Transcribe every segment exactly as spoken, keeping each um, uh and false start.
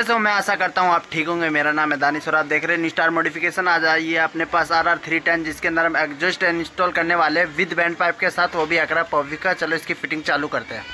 कैसे हो? मैं आशा करता हूँ आप ठीक होंगे। मेरा नाम है दानिश और आप देख रहे हैं न्यू स्टार मॉडिफिकेशन। आ जाइए अपने पास आर आर थ्री टेन, जिसके अंदर हम एग्जॉस्ट इंस्टॉल करने वाले विद बैंड पाइप के साथ, वो भी अकरा पॉवी का। चलो इसकी फिटिंग चालू करते हैं।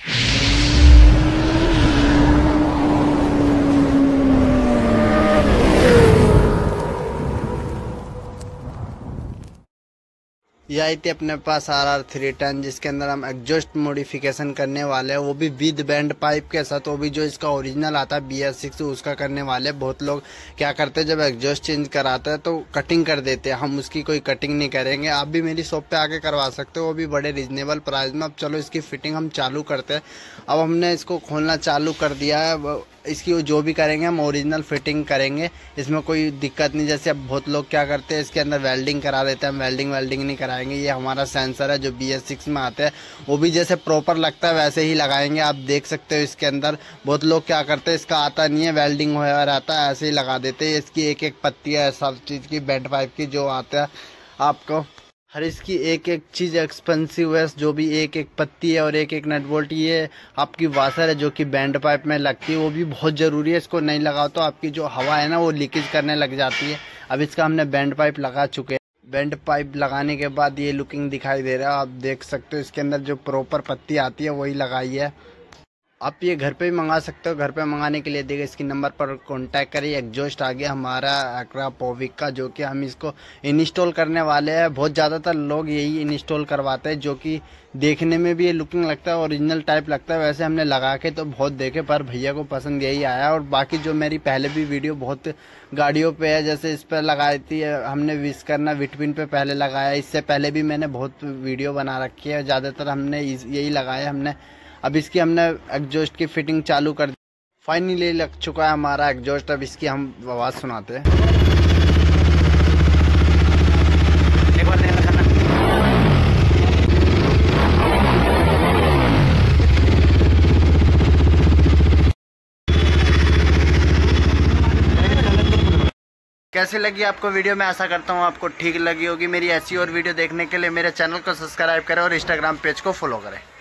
ये आई थी अपने पास आर आर थ्री टेन, जिसके अंदर हम एग्जॉस्ट मॉडिफिकेशन करने वाले हैं, वो भी विद बैंड पाइप के साथ। वो भी जो इसका ओरिजिनल आता है बी एस सिक्स, उसका करने वाले। बहुत लोग क्या करते हैं, जब एग्जॉस्ट चेंज कराते हैं तो कटिंग कर देते हैं। हम उसकी कोई कटिंग नहीं करेंगे। आप भी मेरी शॉप पे आके करवा सकते हो, वो भी बड़े रिजनेबल प्राइस में। अब चलो इसकी फिटिंग हम चालू करते हैं। अब हमने इसको खोलना चालू कर दिया है। इसकी जो भी करेंगे हम ओरिजिनल फिटिंग करेंगे, इसमें कोई दिक्कत नहीं। जैसे अब बहुत लोग क्या करते हैं, इसके अंदर वेल्डिंग करा देते हैं। हम वेल्डिंग वेल्डिंग नहीं कराएंगे। ये हमारा सेंसर है जो बी एस सिक्स में आता है, वो भी जैसे प्रॉपर लगता है वैसे ही लगाएंगे। आप देख सकते हो इसके अंदर बहुत लोग क्या करते हैं, इसका आता नहीं है, वेल्डिंग हुआ रहता है, ऐसे ही लगा देते हैं। इसकी एक एक पत्ती है सब चीज़ की, बैंड पाइप की जो आता है आपको। हर इसकी एक एक चीज़ एक्सपेंसिव है, जो भी एक एक पत्ती है और एक एक नट बोल्ट। ये आपकी वाशर है जो कि बैंड पाइप में लगती है, वो भी बहुत ज़रूरी है। इसको नहीं लगाओ तो आपकी जो हवा है ना वो लीकेज करने लग जाती है। अब इसका हमने बैंड पाइप लगा चुके हैं। बैंड पाइप लगाने के बाद ये लुकिंग दिखाई दे रहा है, आप देख सकते हो। इसके अंदर जो प्रॉपर पत्ती आती है वही लगाई है। आप ये घर पे भी मंगा सकते हो। घर पे मंगाने के लिए देखिए इसकी नंबर पर कांटेक्ट करिए। एग्जॉस्ट आ गया हमारा अकरा पॉवी का, जो कि हम इसको इंस्टॉल करने वाले हैं। बहुत ज़्यादातर लोग यही इंस्टॉल करवाते हैं, जो कि देखने में भी ये लुकिंग लगता है, ओरिजिनल टाइप लगता है। वैसे हमने लगा के तो बहुत देखे, पर भैया को पसंद यही आया। और बाकी जो मेरी पहले भी वीडियो बहुत गाड़ियों पे है, जैसे इस पर लगाई थी हमने विश करना विटविन पे पहले लगाया। इससे पहले भी मैंने बहुत वीडियो बना रखी है, ज़्यादातर हमने यही लगाया हमने। अब इसकी हमने एग्जॉस्ट की फिटिंग चालू कर दी। फाइनली लग चुका है हमारा एग्जॉस्ट। अब इसकी हम आवाज़ सुनाते हैं। एक बार कैसी लगी आपको वीडियो? मैं आशा करता हूँ आपको ठीक लगी होगी। मेरी ऐसी और वीडियो देखने के लिए मेरे चैनल को सब्सक्राइब करें और इंस्टाग्राम पेज को फॉलो करें।